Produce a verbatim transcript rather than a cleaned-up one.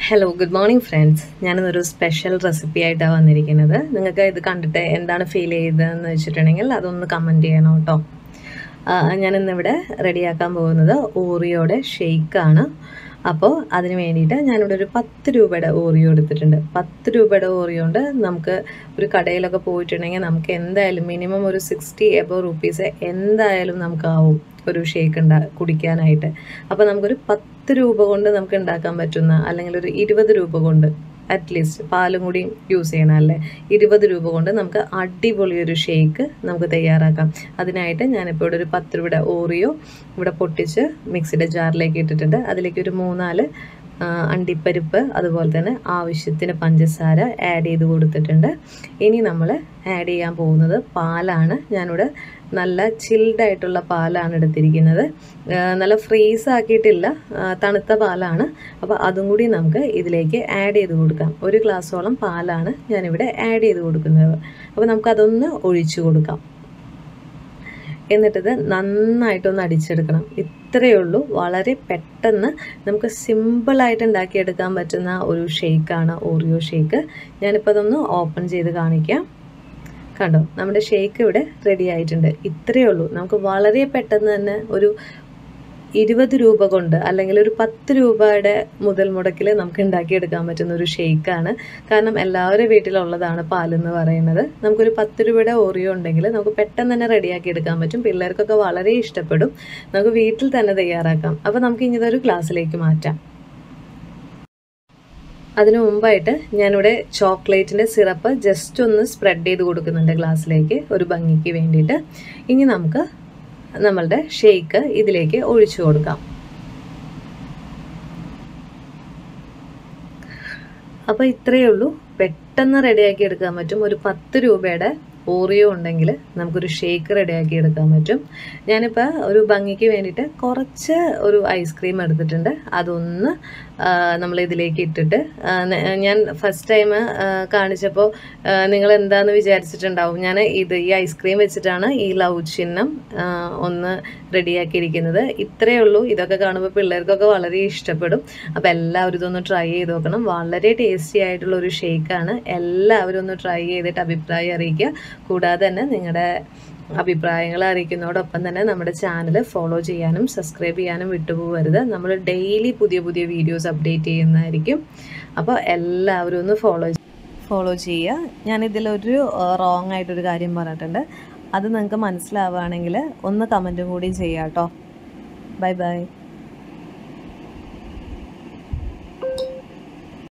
Hello good morning friends. ഞാനിന്നൊരു special recipe ആയിട്ടാണ് വന്നിരിക്കുന്നത്. നിങ്ങൾക്ക് ഇത് കണ്ടിട്ട് എന്താണ് ഫീൽ ചെയ്തതെന്ന് വെച്ചിട്ടുണ്ടെങ്കിൽ അതൊന്ന് കമൻറ്റ് ചെയ്യണം കേട്ടോ. ഞാനിന്നിവിടെ റെഡിയാക്കാൻ പോകുന്നത് ഓറിയോയുടെ ഷെയ്ക്കാണ്. അപ്പോൾ അതിന് വേണ്ടിയിട്ട് ഞാനിവിടെ ഒരു പത്ത് രൂപയുടെ ഓറിയോ എടുത്തിട്ടുണ്ട്. പത്ത് രൂപയുടെ ഓറിയോ കൊണ്ട് നമുക്ക് ഒരു കടയിലൊക്കെ പോയിട്ടുണ്ടെങ്കിൽ നമുക്ക് എന്തായാലും മിനിമം ഒരു സിക്സ്റ്റി എബോ റുപ്പീസ് എന്തായാലും നമുക്കാവും ഒരു ഷേക്ക് ഉണ്ടാ കുടിക്കാനായിട്ട്. അപ്പോൾ നമുക്കൊരു പത്ത് രൂപ കൊണ്ട് നമുക്ക് ഉണ്ടാക്കാൻ പറ്റുന്ന, അല്ലെങ്കിൽ ഒരു ഇരുപത് രൂപ കൊണ്ട് അറ്റ്ലീസ്റ്റ് പാലും കൂടി യൂസ് ചെയ്യണം അല്ലേ, ഇരുപത് രൂപ കൊണ്ട് നമുക്ക് അടിപൊളി ഒരു ഷേക്ക് നമുക്ക് തയ്യാറാക്കാം. അതിനായിട്ട് ഞാനിപ്പോൾ ഇവിടെ ഒരു പത്ത് രൂപയുടെ ഓറിയോ ഇവിടെ പൊട്ടിച്ച് മിക്സിയുടെ ജാറിലേക്ക് ഇട്ടിട്ടുണ്ട്. അതിലേക്ക് ഒരു മൂന്നാല് അണ്ടിപ്പരിപ്പ്, അതുപോലെ തന്നെ ആവശ്യത്തിന് പഞ്ചസാര ആഡ് ചെയ്ത് കൊടുത്തിട്ടുണ്ട്. ഇനി നമ്മൾ ആഡ് ചെയ്യാൻ പോകുന്നത് പാലാണ്. ഞാനിവിടെ നല്ല ചിൽഡായിട്ടുള്ള പാലാണ് എടുത്തിരിക്കുന്നത്. നല്ല ഫ്രീസ് ആക്കിയിട്ടില്ല, തണുത്ത പാലാണ്. അപ്പോൾ അതും കൂടി നമുക്ക് ഇതിലേക്ക് ആഡ് ചെയ്ത് കൊടുക്കാം. ഒരു ഗ്ലാസ്സോളം പാലാണ് ഞാനിവിടെ ആഡ് ചെയ്ത് കൊടുക്കുന്നത്. അപ്പോൾ നമുക്കതൊന്ന് ഒഴിച്ചു കൊടുക്കാം. എന്നിട്ടത് നന്നായിട്ടൊന്ന് അടിച്ചെടുക്കണം. ഇത്രയേ ഉള്ളൂ. വളരെ പെട്ടെന്ന് നമുക്ക് സിമ്പിളായിട്ട് ഉണ്ടാക്കിയെടുക്കാൻ പറ്റുന്ന ഒരു ഷേക്കാണ് ഓറിയോ ഷേക്ക്. ഞാനിപ്പോൾ അതൊന്ന് ഓപ്പൺ ചെയ്ത് കാണിക്കാം. കണ്ടോ, നമ്മുടെ ഷേക്ക് ഇവിടെ റെഡി ആയിട്ടുണ്ട്. ഇത്രയേ ഉള്ളൂ. നമുക്ക് വളരെ പെട്ടെന്ന് തന്നെ ഒരു ഇരുപത് രൂപ കൊണ്ട്, അല്ലെങ്കിൽ ഒരു പത്ത് രൂപയുടെ മുതൽ മുടക്കിൽ നമുക്ക് ഉണ്ടാക്കിയെടുക്കാൻ പറ്റുന്ന ഒരു ഷേക്കാണ്. കാരണം എല്ലാവരുടെ വീട്ടിലുള്ളതാണ് പാലെന്ന് പറയുന്നത്. നമുക്കൊരു പത്ത് രൂപയുടെ ഓറിയോ ഉണ്ടെങ്കിൽ നമുക്ക് പെട്ടെന്ന് തന്നെ റെഡിയാക്കി എടുക്കാൻ പറ്റും. പിള്ളേർക്കൊക്കെ വളരെ ഇഷ്ടപ്പെടും. നമുക്ക് വീട്ടിൽ തന്നെ തയ്യാറാക്കാം. അപ്പോൾ നമുക്ക് ഇനി ഇതൊരു ഗ്ലാസ്സിലേക്ക് മാറ്റാം. അതിനു മുമ്പായിട്ട് ഞാനിവിടെ ചോക്ലേറ്റിൻ്റെ സിറപ്പ് ജസ്റ്റ് ഒന്ന് സ്പ്രെഡ് ചെയ്ത് കൊടുക്കുന്നുണ്ട് ഗ്ലാസ്സിലേക്ക്, ഒരു ഭംഗിക്ക് വേണ്ടിയിട്ട്. ഇനി നമുക്ക് നമ്മളുടെ ഷേക്ക് ഇതിലേക്ക് ഒഴിച്ചു കൊടുക്കാം. അപ്പോൾ ഇത്രയേ ഉള്ളൂ. പെട്ടെന്ന് റെഡിയാക്കി എടുക്കാൻ പറ്റും. ഒരു പത്ത് രൂപയുടെ ഓറിയോ ഉണ്ടെങ്കിൽ നമുക്കൊരു ഷേക്ക് റെഡിയാക്കി എടുക്കാൻ പറ്റും. ഞാനിപ്പോൾ ഒരു ഭംഗിക്ക് വേണ്ടിയിട്ട് കുറച്ച് ഒരു ഐസ്ക്രീം എടുത്തിട്ടുണ്ട്. അതൊന്ന് നമ്മൾ ഇതിലേക്ക് ഇട്ടിട്ട്, ഞാൻ ഫസ്റ്റ് ടൈം കാണിച്ചപ്പോൾ നിങ്ങൾ എന്താണെന്ന് വിചാരിച്ചിട്ടുണ്ടാവും. ഞാൻ ഇത് ഈ ഐസ്ക്രീം വെച്ചിട്ടാണ് ഈ ലവ് ചിഹ്നം ഒന്ന് റെഡിയാക്കിയിരിക്കുന്നത്. ഇത്രയേ ഉള്ളൂ. ഇതൊക്കെ കാണുമ്പോൾ പിള്ളേർക്കൊക്കെ വളരെ ഇഷ്ടപ്പെടും. അപ്പോൾ എല്ലാവരും ഇതൊന്ന് ട്രൈ ചെയ്ത് നോക്കണം. വളരെ ടേസ്റ്റി ആയിട്ടുള്ള ഒരു ഷേക്കാണ്. എല്ലാവരും ഒന്ന് ട്രൈ ചെയ്തിട്ട് അഭിപ്രായം അറിയിക്കുക. കൂടാതെ തന്നെ നിങ്ങളുടെ അഭിപ്രായങ്ങൾ അറിയിക്കുന്നതോടൊപ്പം തന്നെ നമ്മുടെ ചാനൽ ഫോളോ ചെയ്യാനും സബ്സ്ക്രൈബ് ചെയ്യാനും വിട്ടുപോകരുത്. നമ്മൾ ഡെയിലി പുതിയ പുതിയ വീഡിയോസ് അപ്ഡേറ്റ് ചെയ്യുന്നതായിരിക്കും. അപ്പോൾ എല്ലാവരും ഒന്ന് ഫോളോ ഫോളോ ചെയ്യുക. ഞാനിതിലൊരു റോങ് ആയിട്ടൊരു കാര്യം പറഞ്ഞിട്ടുണ്ട്. അത് നിങ്ങൾക്ക് മനസ്സിലാവുകയാണെങ്കിൽ ഒന്ന് കമൻറ്റും കൂടി ചെയ്യാം കേട്ടോ. Bye by.